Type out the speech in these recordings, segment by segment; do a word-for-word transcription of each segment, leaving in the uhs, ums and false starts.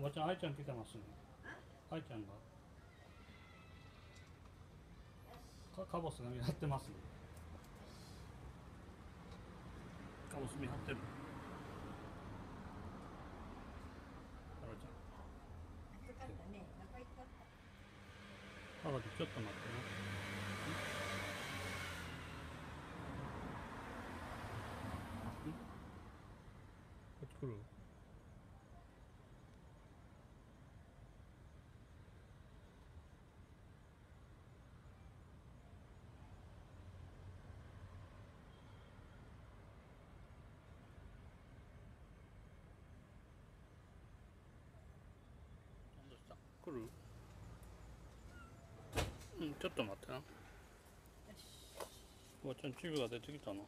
ばちゃん、あいちゃん来てますね。あいちゃんがかカボスが見張ってますね。カボス見張ってる。あらちゃん。 暑かったね。お腹いっぱいあらちゃん、ちょっと待ってな。こっち来る？どうした？来る？うん、ちょっと待ってな。おばちゃん、チビが出てきたの。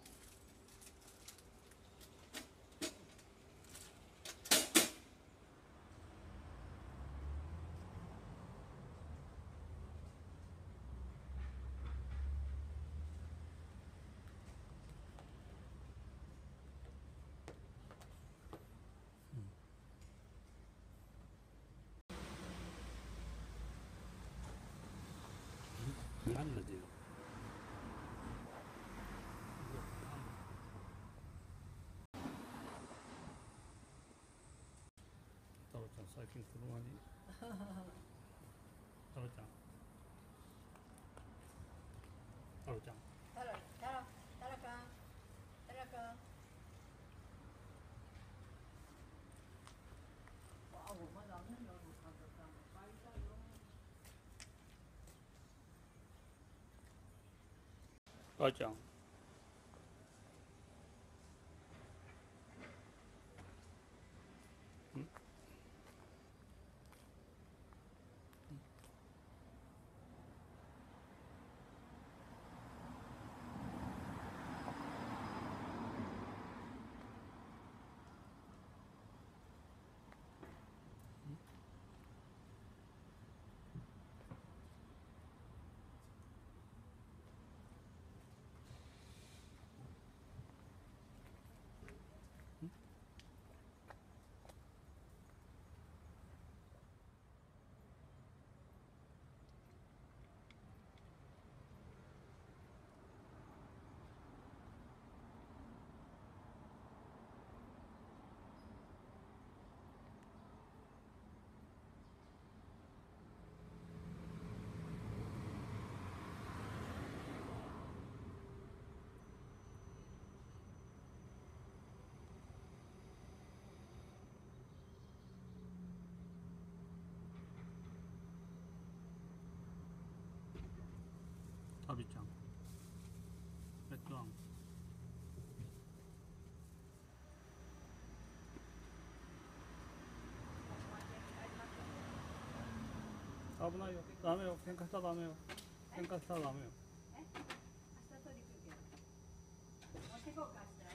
なんでだよ。タロちゃん、最近車に。タロちゃん。タロちゃん。 タラ、タラ、タラかん。タラかん。わあ、まだ雨の数がいっぱいだよ。 あいちゃん。タビちゃん。レッドワン。危ないよ。ダメよ。喧嘩したらダメよ。喧嘩したらダメよ。 え、明日取り来るけど。持ってこうかしたらいい。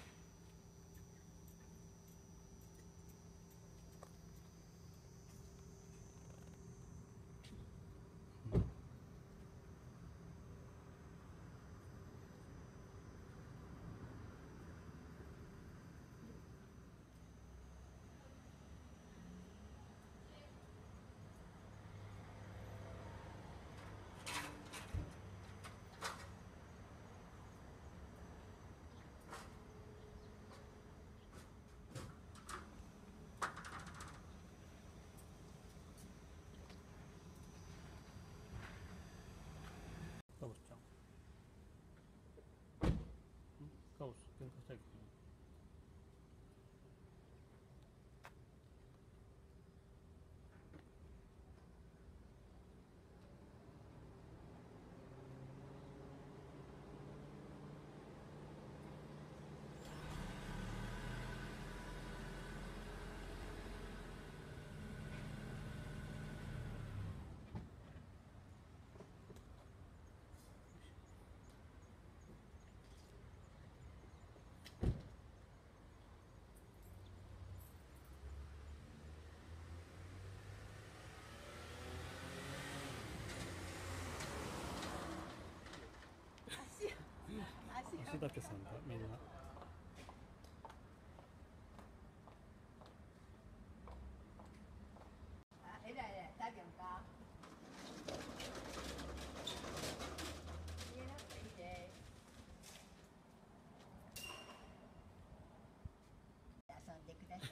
カボスちゃん。カボス、喧嘩したいけど。 足、足足だけさんだ、みんな。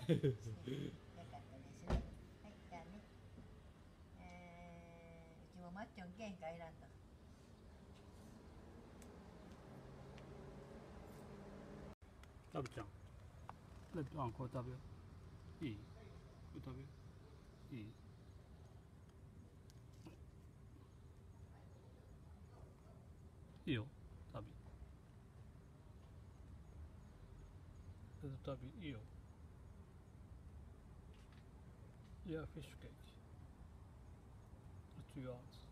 よかったですはいじゃあねえー、うちもマッチョンけんかいらんと食べちゃん。レッドあんこれ食べよう。いい？これ食べよう。いい？いいよ。食べ。レッド食べいいよ。Yeah, fish cake. It's yours.